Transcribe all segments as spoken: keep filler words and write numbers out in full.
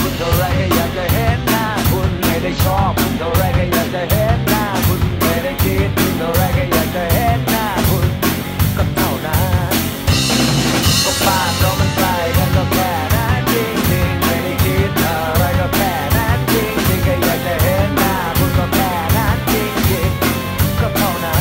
คุณเท่าไรก็อยากจะเห็นหน้าคุณไม่ได้ชอบคุณเท่าไรก็อยากจะเห็นหน้าคุณไม่ได้คิดคุณเท่าไรก็อยากจะเห็นหน้าคุณก็เท่านั้นก็บ้านเรามันไกลกันก็แค่นั้นจริงๆไม่ได้คิดอะไรก็แค่นั้นจริงๆก็อยากจะเห็นหน้าคุณก็แค่นั้นจริงๆก็เท่านั้น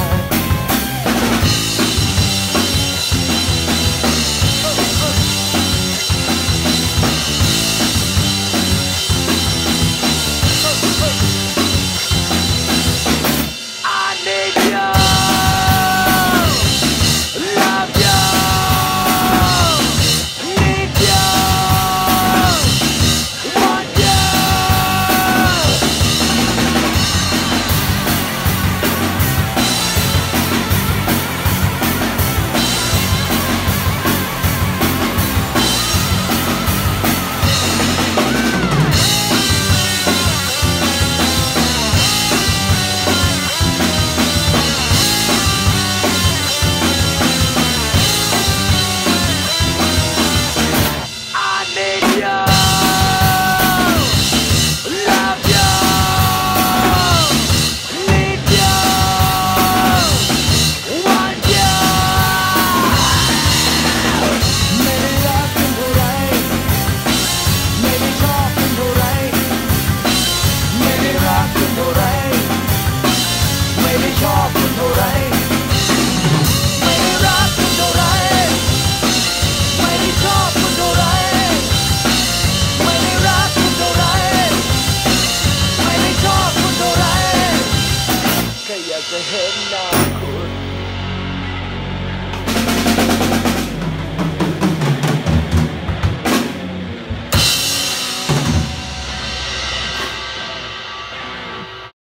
อยากจะเห็นหน้า